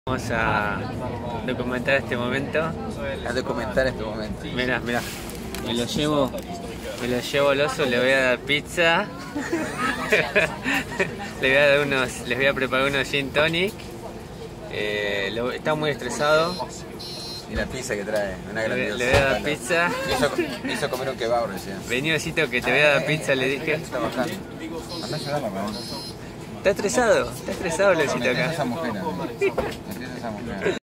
Vamos a documentar este momento. A documentar este momento. Mirá, mirá. Me lo llevo al oso, le voy a dar pizza. Les voy a preparar unos gin tonic. Está muy estresado. Y la pizza que trae, una grandiosa. Le voy a dar pizza. Me hizo comer un kebab recién. Vení, osito, que te voy a dar pizza, le dije. Está bajando. Andá a ayudarla, cabrón. Está estresado el osito acá. Esa mujer, esa mujer.